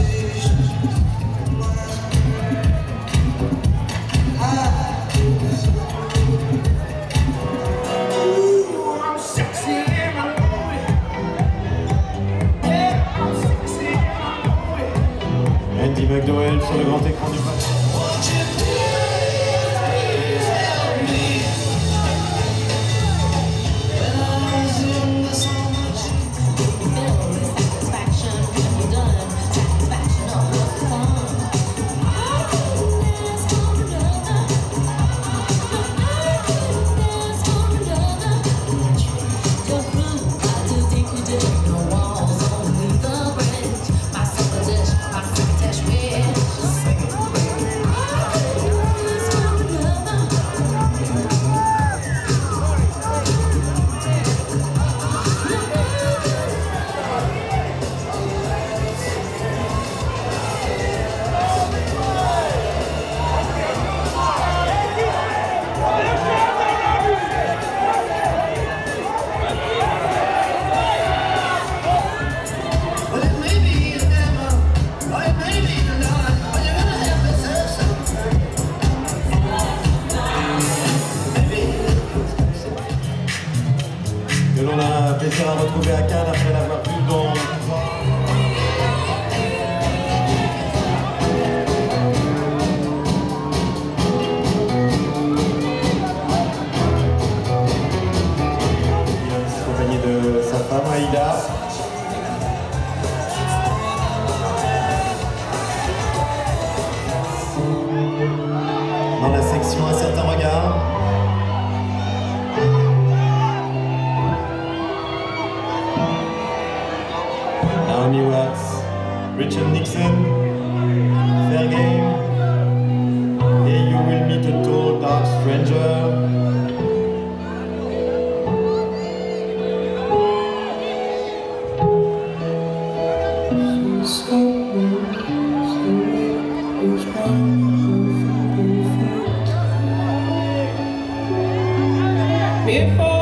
Sur le grand écran du match. plaisir à retrouver à Cannes après l'avoir vu dans... accompagné de sa femme Ayda. Dans la section Un certain regard. Naomi Watts, Richard Nixon, Fair Game, Here You Will Meet a Tall Dark Stranger. Before